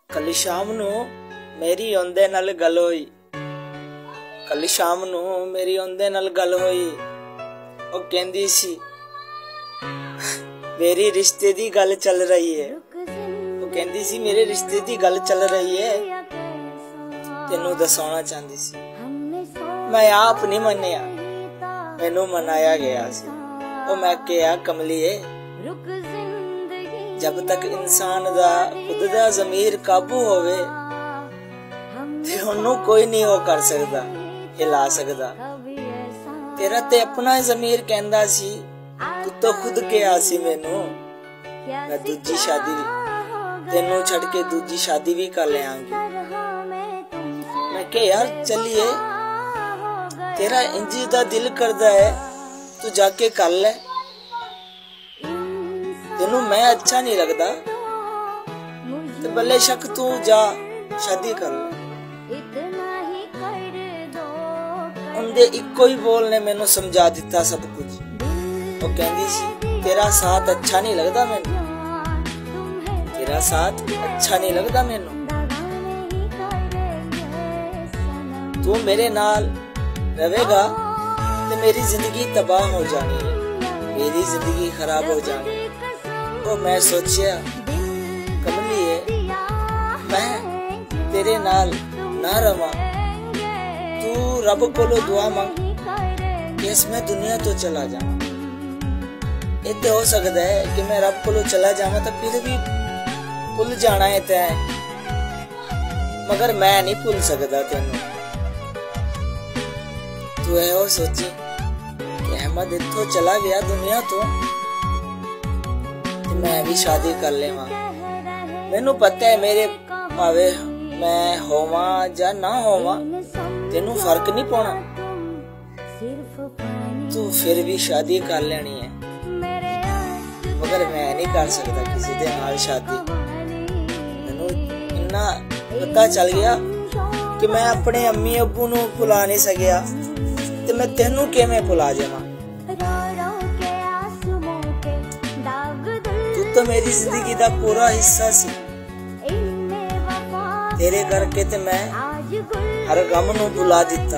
कल शाम नू मेरी औंदे नाल गल होई। कल शाम नू मेरी औंदे नाल गल होई। ओ कहंदी सी मेरी रिश्ते दी गल चल रही है। ओ कहंदी सी मेरे रिश्ते दी गल चल रही है, तेनू दसाना चाहती सी। मैं आप नहीं मन्निया, मैनू मनाया गया सी। ओ मैं कहा कमलीए, जब तक इंसान दा खुद दा ज़मीर काबू होवे ते ओनू कोई नहीं हो कर सकदा, हिला सकदा। तेरा ते अपना ज़मीर कहंदा सी, तू तो खुद कहा सी मैनू मैं दूजी शादी तेनू छड़ के दूजी शादी भी कर लेंगी। मैं कहा यार चलिए, तेरा इंज दा दिल करदा है तू जाके कर ले। तेनू मैं अच्छा नहीं लगदा ते भले शक तू जा शादी कर ले। उनदे इक्को ही बोल ने मैनू समझा दिता सब कुछ। वो कहंदी सी तेरा साथ अच्छा नहीं लगदा मैनू, तेरा साथ अच्छा नहीं लगदा मैनू। तू मेरे नाल रहेगा ते मेरी जिंदगी तबाह हो जानी है, मेरी जिंदगी खराब हो जानी है। तो मैं सोचिया कमलीए, मैं तेरे नाल ना रवां, तू रब कोलों दुआ मंग कि मैं दुनिया तो चला जावां। इत्ते हो सकता है कि मैं रब कोलों चला जावां तो फिर भी भुल जाना है तैं, मगर मैं नहीं भुल सकदा तेनू। तू ऐहो सोची कि अहमद इत्थों चला गया दुनिया तो मैं भी शादी कर लेवां। मैनू पता है मेरे भावे मैं होवां या ना होवां तेनू फर्क नहीं पौना, तू फिर भी शादी कर लेनी है। मगर मैं नहीं कर सकता किसी दे नाल शादी। मैनू इन्ना पता चल गया कि मैं अपने अम्मी अब्बू नू भुला नहीं सकिया ते मैं तेनू किवें भुला जावां। तो मेरी जिंदगी दा पूरा हिस्सा सी, तेरे करके ते मैं हर गम नू भुला दिता।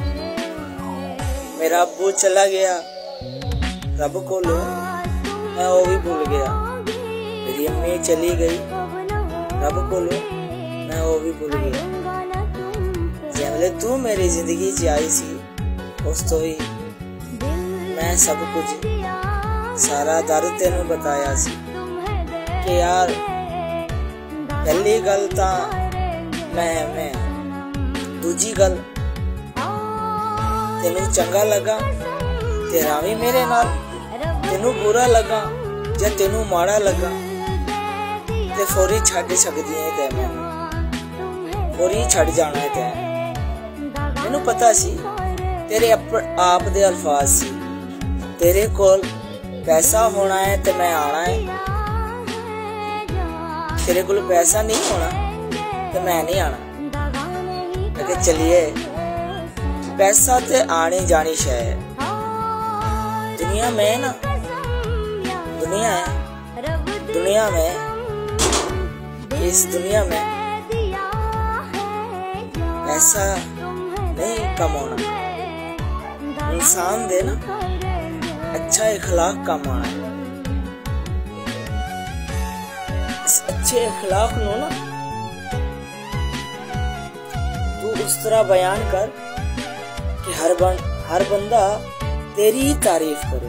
मेरा अब्बू चला गया रब कोलों, मैं वो भी भूल गया। मेरी अम्मी चली गई रब कोलों, मैं वो भी भूल गया। जिवेले तू मेरी जिंदगी च आई सी उस तो ही मैं सब कुछ सारा दर्द तेनू बताया सी कि यार पहली गल तां मैं दूजी गल तेनू चंगा लगा तेरा भी मेरे नाल, तेनू बुरा लगा या तेनू माड़ा लगा ते फौरी छड्ड सकदी है ते मैं फौरी छड्ड जाना है ते। मैनू पता सी तेरे आप दे अल्फाज सी, तेरे कोल पैसा होना है ते मैं आना है, तेरे कोल पैसा नहीं होना तो मैं नहीं आना। अगर चलिए पैसा ते आनी जानी शय है दुनिया में ना, दुनिया है दुनिया में, इस दुनिया में पैसा नहीं कमाना, इंसान दे ना अच्छा इखलाक कमाना है। इस अच्छे इखलाक नो ना तू उस तरह बयान कर कि हर बंदा तेरी ही तारीफ करे।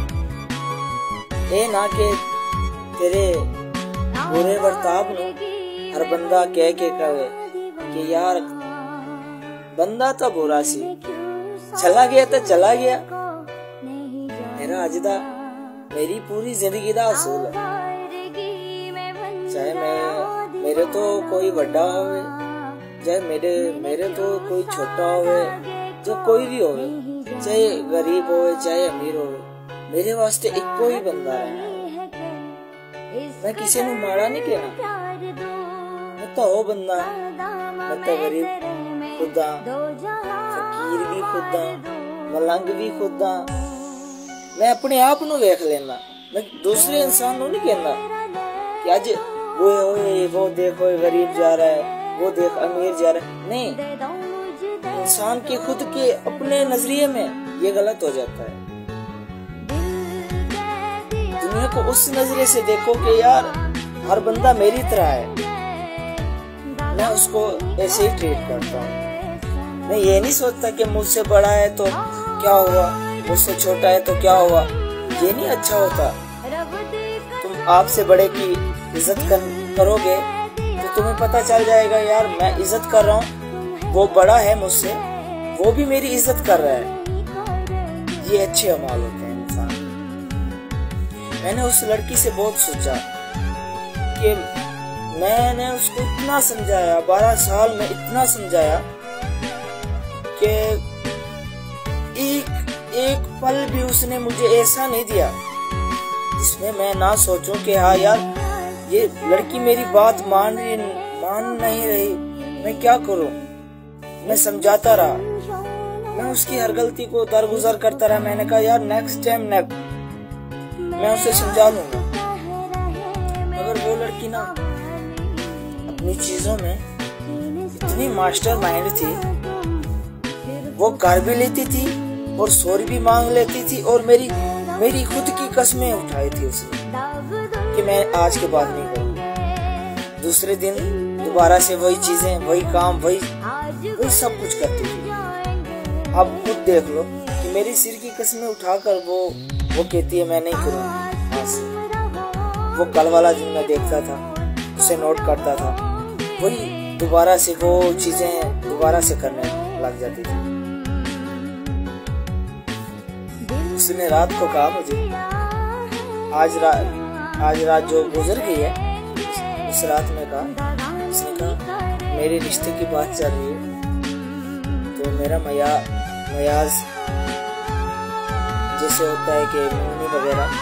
ये ना कि तेरे बुरे बर्ताव नो हर बंदा कह के कहे कि यार बंदा तो बुरा सी, चला गया तो चला गया। मेरा अज दा मेरी पूरी जिंदगी दा असूल है, चाहे मेरे तो कोई बड़ा होवे, चाहे मेरे तो कोई छोटा होवे, जो कोई भी होवे, चाहे गरीब होवे चाहे अमीर होवे, मेरे वास्ते इक्को ही बंदा रहना है। मैं किसी नू माड़ा नहीं कहना, मैं तो वो बंदा, मैं तो गरीब खुदा, फकीर भी खुदा, मलंग भी खुदा। मैं अपने आप नू वेख लेना, मैं दूसरे इंसान नू नहीं कहना कि अज ओए वो देखो गरीब जा रहा है, वो देख अमीर जा रहा है। नहीं, इंसान के खुद के अपने नजरिए में ये गलत हो जाता है। दुनिया को उस नजरिए से देखो कि यार हर बंदा मेरी तरह है, मैं उसको ऐसे ही ट्रीट करता हूँ। मैं ये नहीं सोचता कि मुझसे बड़ा है तो क्या हुआ, मुझसे छोटा है तो क्या हुआ, ये नहीं अच्छा होता। तुम आपसे बड़े की इज्जत करोगे तो तुम्हें पता चल जाएगा यार मैं इज्जत कर रहा हूँ, वो बड़ा है मुझसे, वो भी मेरी इज्जत कर रहा है। ये अच्छे अमाल होते हैं इंसान। मैंने उस लड़की से बहुत सोचा कि मैंने उसको इतना समझाया, 12 साल में इतना समझाया कि एक पल भी उसने मुझे ऐसा नहीं दिया जिसमें मैं ना सोचूं कि हाँ यार ये लड़की मेरी बात मान नहीं रही, मैं क्या करूं। मैं समझाता रहा, मैं उसकी हर गलती को दरगुजर करता रहा। मैंने कहा यार नेक्स्ट टाइम मैं उसे समझा लूंगा। मगर वो लड़की ना अपनी चीजों में इतनी मास्टर माइंड थी, वो कर भी लेती थी और सॉरी भी मांग लेती थी और मेरी खुद की कसमें उठाई थी उसने कि मैं आज के बाद नहीं करूँगी। दूसरे दिन दोबारा से वही चीजें, वही काम, वही सब कुछ करती थी। अब खुद देख लो कि मेरी सिर की कसमें उठाकर वो कहती है मैं नहीं करूँगी आज से। वो कल वाला दिन मैं देखता था, उसे नोट करता था, वही दोबारा से वो चीजें दोबारा से करने लग जाती थी। उसने रात को कहा मुझे, आज रात जो गुजर गई है, उस रात में कहा, उसने कहा मेरे रिश्ते की बात चल रही है तो मेरा मयाज जैसे होता है कि मंगनी वगैरह,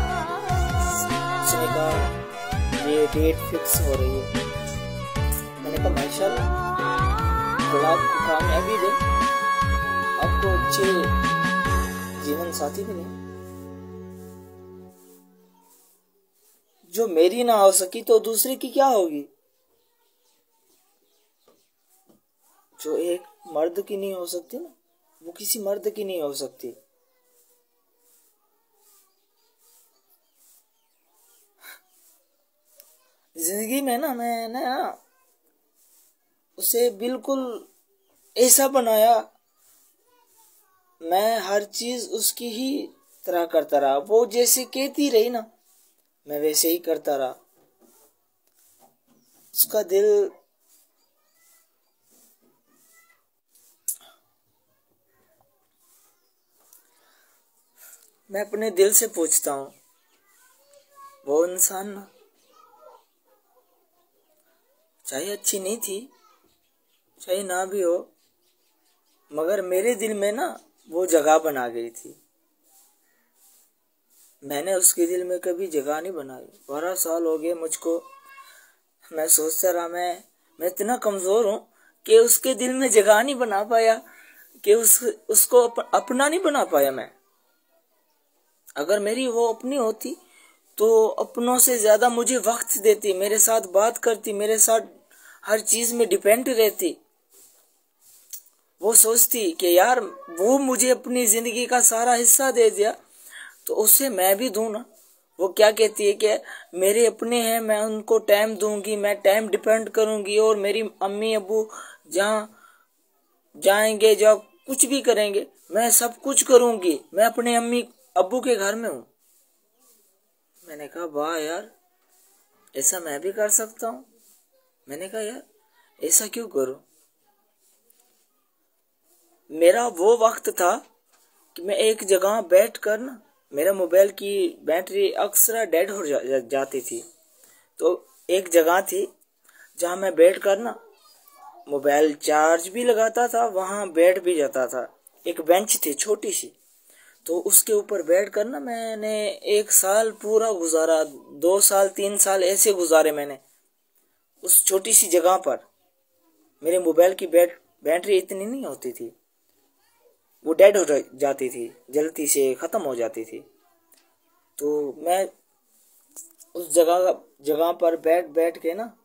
उसने कहा ये डेट फिक्स हो रही है। मैंने कहा माशाल्लाह, गुलाब को कामयाबी दे, आपको अच्छे जीवन साथी मिले। जो मेरी ना हो सकी तो दूसरे की क्या होगी। जो एक मर्द की नहीं हो सकती ना, वो किसी मर्द की नहीं हो सकती। जिंदगी में ना मैंने ना उसे बिल्कुल ऐसा बनाया, मैं हर चीज उसकी ही तरह करता रहा। वो जैसे कहती रही ना, मैं वैसे ही करता रहा। उसका दिल मैं अपने दिल से पूछता हूँ, वो इंसान ना चाहे अच्छी नहीं थी, चाहे ना भी हो, मगर मेरे दिल में ना वो जगह बना गई थी। मैंने उसके दिल में कभी जगह नहीं बनाई। 12 साल हो गए मुझको, मैं सोचता रहा मैं इतना कमजोर हूँ कि उसके दिल में जगह नहीं बना पाया, कि उसको अपना नहीं बना पाया मैं। अगर मेरी वो अपनी होती तो अपनों से ज्यादा मुझे वक्त देती, मेरे साथ बात करती, मेरे साथ हर चीज में डिपेंड रहती। वो सोचती कि यार वो मुझे अपनी जिंदगी का सारा हिस्सा दे दिया तो उससे मैं भी दूं ना। वो क्या कहती है कि मेरे अपने हैं, मैं उनको टाइम दूंगी, मैं टाइम डिपेंड करूंगी, और मेरी अम्मी अब्बू जहाँ जाएंगे, जब कुछ भी करेंगे, मैं सब कुछ करूंगी, मैं अपने अम्मी अब्बू के घर में हूँ। मैंने कहा वाह यार, ऐसा मैं भी कर सकता हूँ। मैंने कहा यार ऐसा क्यों करूं। मेरा वो वक्त था कि मैं एक जगह बैठ कर ना, मेरा मोबाइल की बैटरी अक्सर डेड हो जाती थी, तो एक जगह थी जहाँ मैं बैठ कर ना मोबाइल चार्ज भी लगाता था, वहाँ बैठ भी जाता था। एक बेंच थी छोटी सी, तो उसके ऊपर बैठ कर ना मैंने 1 साल पूरा गुजारा, 2 साल 3 साल ऐसे गुजारे मैंने उस छोटी सी जगह पर। मेरे मोबाइल की बैटरी इतनी नहीं होती थी, वो डेड हो जाती थी, जल्दी से ख़त्म हो जाती थी। तो मैं उस जगह जगह पर बैठ बैठ के ना